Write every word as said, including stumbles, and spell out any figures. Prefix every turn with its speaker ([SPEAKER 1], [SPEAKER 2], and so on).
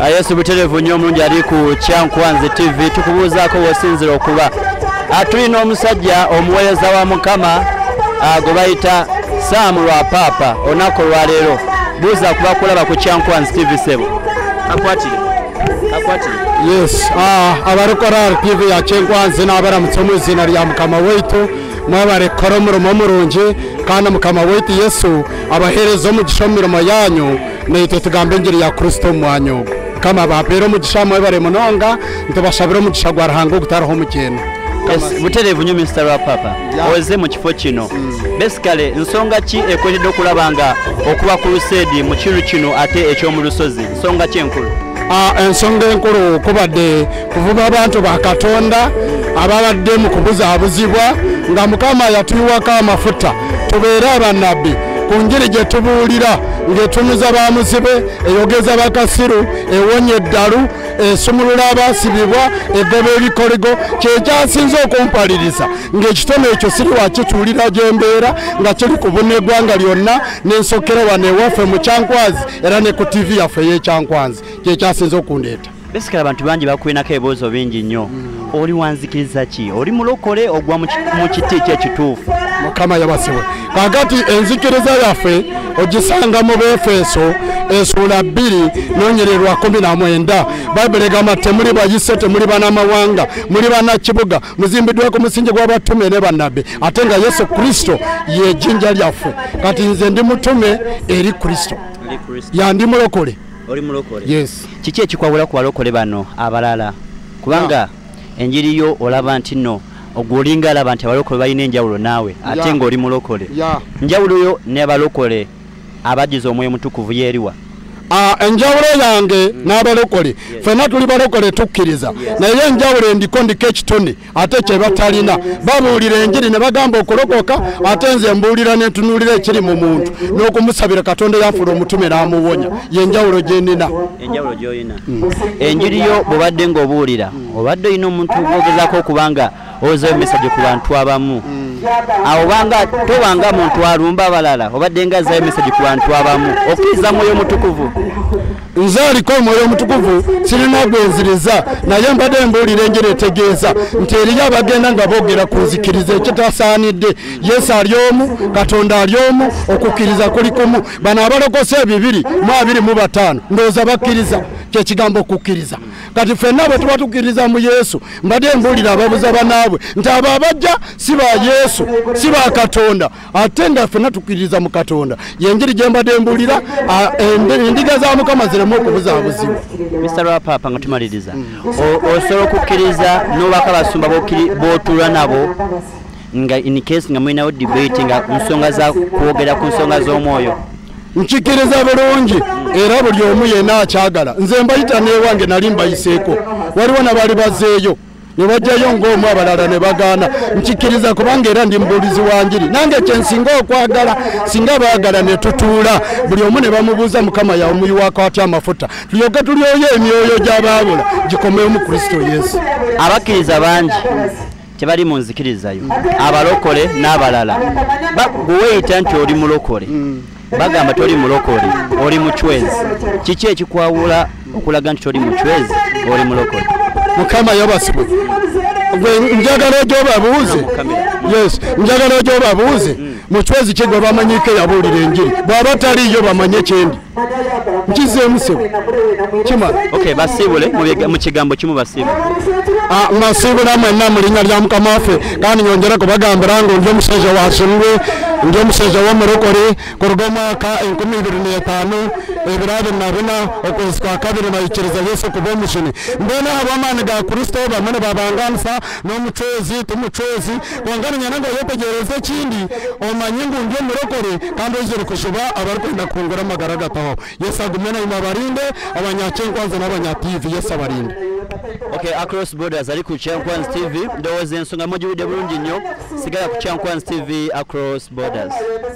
[SPEAKER 1] Yesu buterevu nnyo omulungi ali ku Kyankwanzi T V tukubuuzaako w'osinzira okuba. Tulina omusajja omuweereza wa Mukama gwe bayita Sam Lwapapa olunaku lwaleero. Buuza kuba kulaba ku Kyankwanzi T V sebo. Akwatire. Akwatire.
[SPEAKER 2] Yes, ah abarokora T V ya Kyankwanzi n'abaramutse mu izina lya Mukama waitu mwabare koromuro momurunje kandi Mukama waitu Yesu abaherezo mu gishomirimo yanyu nete tugambe ngiri ya Kristo mwanyu kama bapero mu gishamwe bare munonga ntubashabira mu gishagwa rahango gutaraho mukeno.
[SPEAKER 1] Yes, buterevu nnyo mister Lwapapa. Oze mu kifo kino. Basically nsonga ki ekwetedde okulabanga okuba ku Lusedi mu kiru kino ate eky'omu lusozi nsonga ki enkulu?
[SPEAKER 2] Ah, ensonga enkulu kubadde kuvuga abantu ba Katonda ababadde mu kubuzabuzibwa nga Mukama yatuyiwako amafuta tubeere abannabbi ku njiri gye tubuulira ng'etunuza bamuzibe eyogeza bakasiru ewonye eddalu esumulula abaasibibwa egoba ebikoligo kyekyasinze okumpaliriza ng'ekitone ekyo siri wakituulira gyembeera nga kiri ku buna eggwanga lyonna n'ensokera wano ewaffe mu Kyankwanzi era ne ku T V yaffe ey'Ekyankwanzi kyekyasinze okundeeta.
[SPEAKER 1] Basically abantu bangi bakwinako ebibuuzo bingi nnyo. Oli wanzikiriza ki? Oli mulokole ogwa mu kiti ky'ekituufu?
[SPEAKER 2] Mukama yabasiwe. Kakati enzikiriza yaffe ogisanga mu Befeso essula bbiri n'onyererwa kumi na mwenda. Bayibuli egamba temuli bayise temuli bannamawanga muli bannakibuga muzimbiddwe ku musingi gw'abatume ne bannabbi ate nga Yesu Kristo ye jjinja lyaffe. Kati nze ndi mutume eri Kristo. Yandi mulokole.
[SPEAKER 1] Oli mulokole?
[SPEAKER 2] Yes.
[SPEAKER 1] Kiki ekikwawula ku balokole bano abalala? Kubanga enjiri yo olaba nti nno ogwolinga alaba nti abalokole balina enjawulo naawe ate ng'oli mulokole. Njawulo yo n'abalokole abagize omwoyo mutukuvu yeeriwa?
[SPEAKER 2] Enjawulo yange n'abalokole ffenna tuli balokole tukkiriza naye enjawulo endiko ndiko ekitone ate kye batalina babuulira enjiri ne bagamba okulokoka ate nze mbuulira ne ntunuulira ekiri mu muntu n'okumusabira Katonda yafuula omutume n'amuwonya y'enjawulo gye nnina.
[SPEAKER 1] Enjawulo gy'olina. Enjiri yo bw'obadde ng'obuulira obadde olina omuntu gwogezaako okubanga oweezayo message ku bantu abamu awo banga tobanga muntu alumba abalala obadde nga azayo message ku bantu abamu okkiriza mwoyo mutukuvu?
[SPEAKER 2] Nze aliko omwoyo omutukuvu sirina gwenziriza naye mbadde mbuulira enjiri etegeeza nti eriyo abagenda nga boogera ku nzikiriza ekitasaanidde. Yesu ali omu, Katonda ali omu, okukkiriza kuli kumu. Bano abalokose bibiri mu abiri mu bataano ndowooza bakkiriza kyekigambo okukkiriza. Kati ffenna bwe tuba tukkiriza mu Yesu mbadde mbuulira ababuza banaabwe nti abo abajja si ba Yesu si ba Katonda ate nga ffenna tukkiriza mu Katonda yenjiri gye mbadde mbuulira endiga za Mukama ziremu okubuzaabuzibwa.
[SPEAKER 1] mister Lwapapa nga tumaliriza osobola okukkiriza n'obaka basumba b'otuula nabo nga in case nga mulinawo debate nga nsonga za kwogera ku nsonga z'omwoyo?
[SPEAKER 2] Nkikiriza bulungi era buli omu yenna akyagala. Nze mbayita n'ewange nali mbayiseeko waliwo nabali bazeeyo ne bajjayo ng'omu abalala ne bagaana. Nkikiriza kubanga era ndi mubuulizi wa njiri nange kye nsinga okwagala singa baagala ne tutuula buli omu ne bamubuuza Mukama yamuyiwako atya amafuta tulyoke tulyoyo emyoyo gy'abaabula gikomewo mu Kristo Yesu.
[SPEAKER 1] Abakkiriza bangi tebali mu nzikirizayo abalokole n'abalala bweweeyita nti oli mulokole bagamba toli mulokole oli muchwezi. Kiki ekikwawula okulaga nti toli muchwezi oli mulokole?
[SPEAKER 2] Mukama yabasibwe. Gwe njagala ogyobabuuze. Yes, njagala ogyobabuuze. Muchwezi kye gwe bamanyike yabuulira enjiri bw'aba taliyo bamanye kyendi nkizeemu sebo kima.
[SPEAKER 1] Okay, basiibule mu kigambo kimu basiibule.
[SPEAKER 2] Ah, masiibula mwenna mu linnya lya Mukama waffe kandi nyongera kubagambira nga ndi omusajja wasunwe ndi omusajja w'omulokole kuruga omwaka enkumi ibiri n'etaano ebirabe na bina okwezi kwa kabiri naikiriza Yesu kuba omushini mbona ab'amaani ga Kristo bamwe ne babanganisa n'omuchwezi tumuchwezi kwangana nyananga yetegereza ekindi omanye ngu ndi omulokole kandi ozire kushuba abarikwenda kungura amagara gataho. Yesu agumye naima barinde abanyakyenkwanzi n'abanya-T V. Yesu abarinde.
[SPEAKER 1] Okay, Across Borders ali ku Kyankwanzi T V ndowooza ensonga mugiwudde bulungi nnyo sigala ku Kyankwanzi T V Across Borders.